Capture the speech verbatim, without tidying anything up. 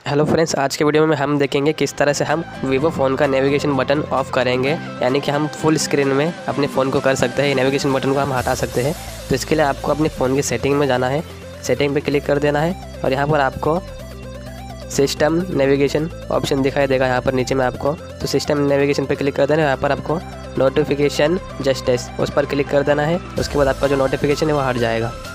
Hello friends, आज के video में हम देखेंगे किस तरह से हम वीवो फ़ोन का नेविगेशन बटन ऑफ़ करेंगे। यानी कि हम फुल स्क्रीन में अपने फ़ोन को कर सकते हैं, नेविगेशन बटन को हम हटा सकते हैं। तो इसके लिए आपको अपने फ़ोन की सेटिंग में जाना है, सेटिंग पे क्लिक कर देना है और यहाँ पर आपको सिस्टम नेविगेशन ऑप्शन दिखाई देगा। यहाँ पर नीचे में आपको तो सिस्टम नेविगेशन पे क्लिक कर देना है। यहाँ पर आपको नोटिफिकेशन जस्टिस उस पर क्लिक कर देना है। उसके बाद आपका जो नोटिफिकेशन है वो हट जाएगा।